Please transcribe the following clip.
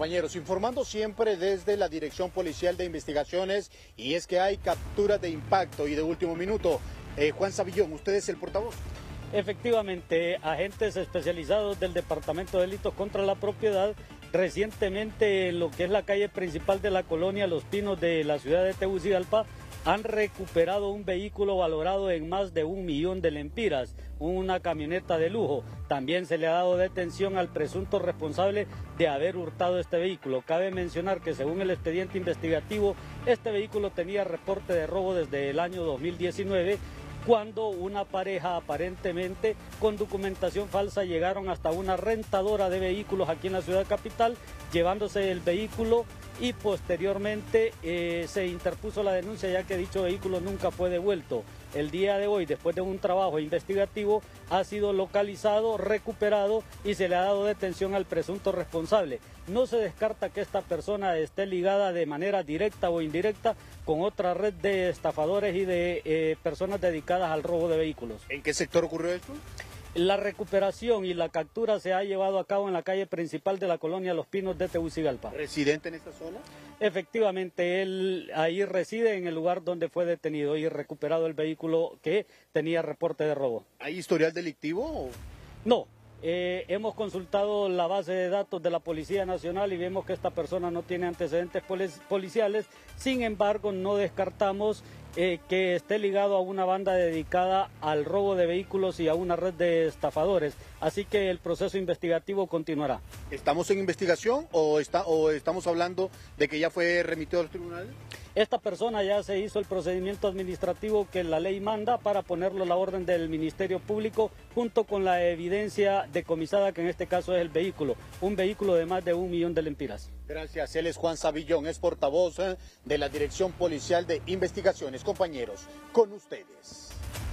Compañeros, informando siempre desde la Dirección Policial de Investigaciones, y es que hay capturas de impacto y de último minuto. Juan Savillón, ¿usted es el portavoz? Efectivamente, agentes especializados del Departamento de Delitos contra la Propiedad, recientemente en lo que es la calle principal de la colonia Los Pinos de la ciudad de Tegucigalpa, han recuperado un vehículo valorado en más de 1 millón de lempiras, una camioneta de lujo. También se le ha dado detención al presunto responsable de haber hurtado este vehículo. Cabe mencionar que según el expediente investigativo, este vehículo tenía reporte de robo desde el año 2019, cuando una pareja aparentemente con documentación falsa llegaron hasta una rentadora de vehículos aquí en la ciudad capital, llevándose el vehículo, y posteriormente se interpuso la denuncia, ya que dicho vehículo nunca fue devuelto. El día de hoy, después de un trabajo investigativo, ha sido localizado, recuperado y se le ha dado detención al presunto responsable. No se descarta que esta persona esté ligada de manera directa o indirecta con otra red de estafadores y de personas dedicadas al robo de vehículos. ¿En qué sector ocurrió esto? La recuperación y la captura se ha llevado a cabo en la calle principal de la colonia Los Pinos de Tegucigalpa. ¿Residente en esta zona? Efectivamente, él ahí reside en el lugar donde fue detenido y recuperado el vehículo que tenía reporte de robo. ¿Hay historial delictivo? No. Hemos consultado la base de datos de la Policía Nacional y vemos que esta persona no tiene antecedentes policiales. Sin embargo, no descartamos que esté ligado a una banda dedicada al robo de vehículos y a una red de estafadores. Así que el proceso investigativo continuará. ¿Estamos en investigación o estamos hablando de que ya fue remitido al tribunal? Esta persona ya se hizo el procedimiento administrativo que la ley manda para ponerlo a la orden del Ministerio Público, junto con la evidencia decomisada, que en este caso es el vehículo, un vehículo de más de 1 millón de lempiras. Gracias. Él es Juan Savillón, es portavoz de la Dirección Policial de Investigaciones. Compañeros, con ustedes.